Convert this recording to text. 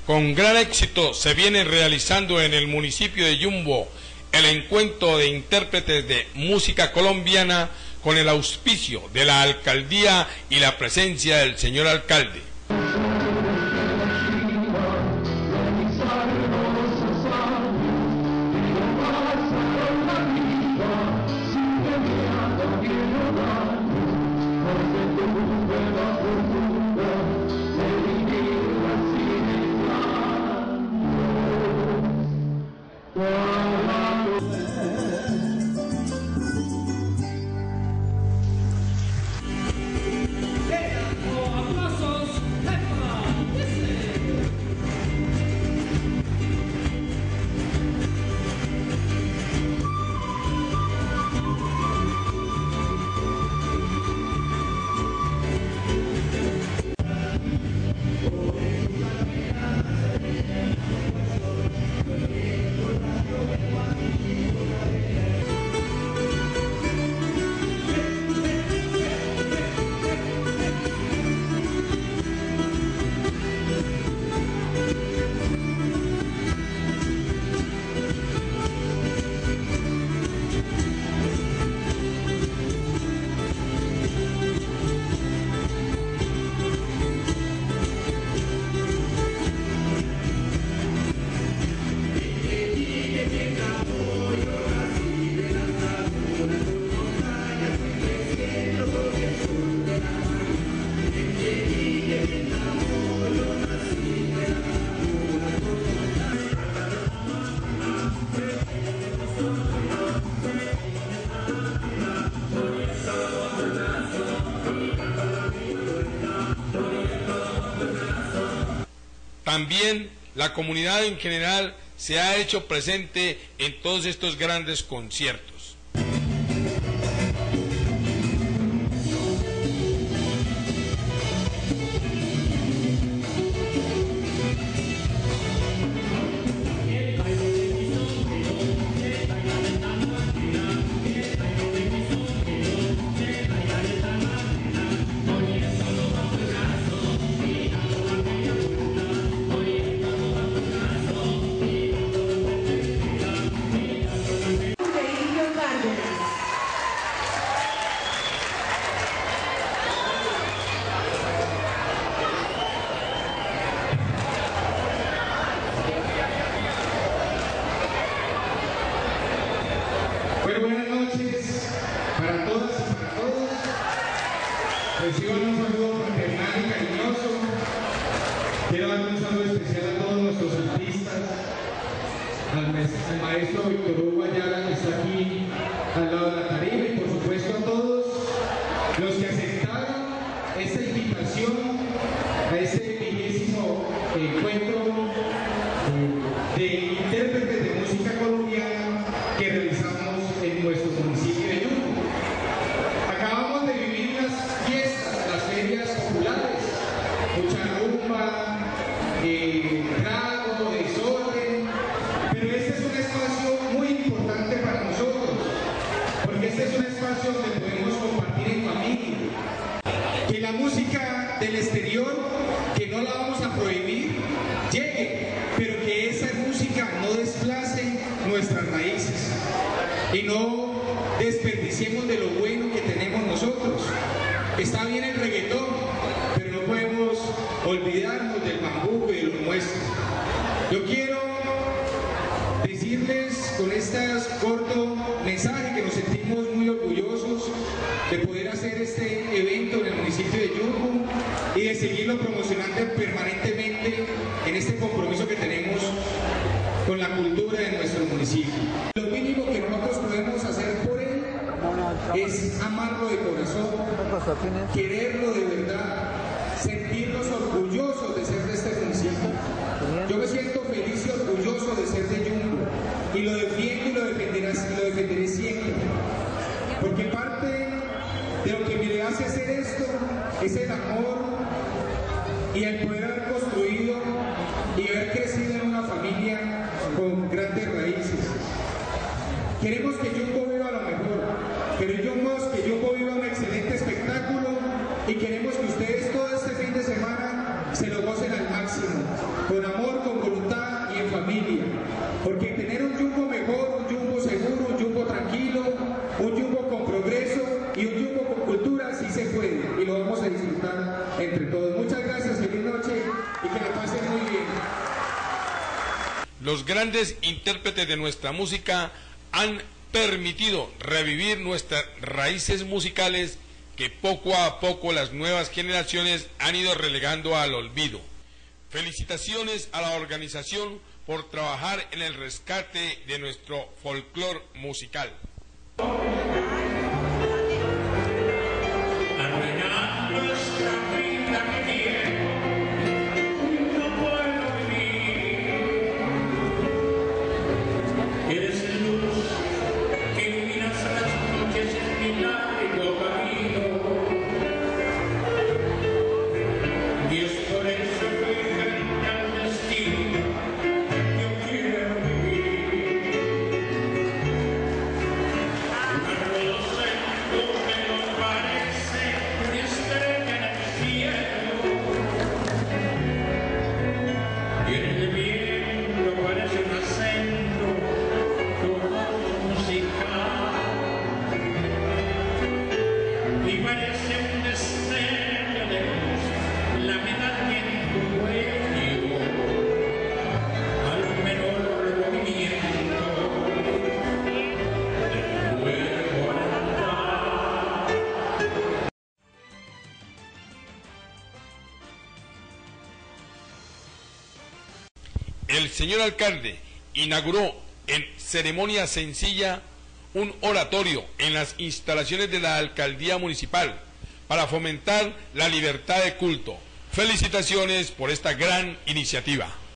Con gran éxito se viene realizando en el municipio de Yumbo el encuentro de intérpretes de música colombiana con el auspicio de la alcaldía y la presencia del señor alcalde. También la comunidad en general se ha hecho presente en todos estos grandes conciertos. Buenas noches para todas y para todos. Reciban un saludo fraternal y cariñoso. Quiero dar un saludo especial a todos nuestros artistas, al maestro Víctor Hugo Ayala, que está aquí al lado de la tarima, y por supuesto a todos los que aceptaron esta invitación a este bellísimo encuentro de intérpretes de música colombiana que realizamos en nuestro municipio de Yumbo. Acabamos de vivir las fiestas, las ferias populares, mucha rumba, trago, desorden, pero este es un espacio muy importante para nosotros, porque este es un espacio donde podemos compartir en familia. Que la música del exterior, que no la vamos a prohibir, llegue, pero que esa música no desplace nuestras raíces y no desperdiciemos de lo bueno que tenemos nosotros. Está bien el reggaetón, pero no podemos olvidarnos del bambuco y de lo nuestro. Yo quiero decirles con este corto mensaje que nos sentimos muy orgullosos de poder hacer este evento en el municipio de Yumbo y de seguirlo promocionando permanentemente en este compromiso que tenemos con la cultura de nuestro municipio. Lo mínimo que nosotros podemos hacer por él es amarlo de corazón, quererlo de verdad, sentirnos orgullosos de ser de este municipio. Yo me siento feliz y orgulloso de ser de Yumbo y lo defiendo y lo defenderé siempre, porque parte de lo que me hace hacer esto es el amor y el poder haber construido y haber crecido en una familia con grandes raíces. Queremos que Yumbo viva lo mejor, queremos que Yumbo viva un excelente espectáculo y queremos que ustedes todo este fin de semana se lo gocen al máximo, con amor, fiesta entre todos. Muchas gracias, feliz noche y que la pasen muy bien. Los grandes intérpretes de nuestra música han permitido revivir nuestras raíces musicales que poco a poco las nuevas generaciones han ido relegando al olvido. Felicitaciones a la organización por trabajar en el rescate de nuestro folclore musical. El señor alcalde inauguró en ceremonia sencilla un oratorio en las instalaciones de la alcaldía municipal para fomentar la libertad de culto. Felicitaciones por esta gran iniciativa.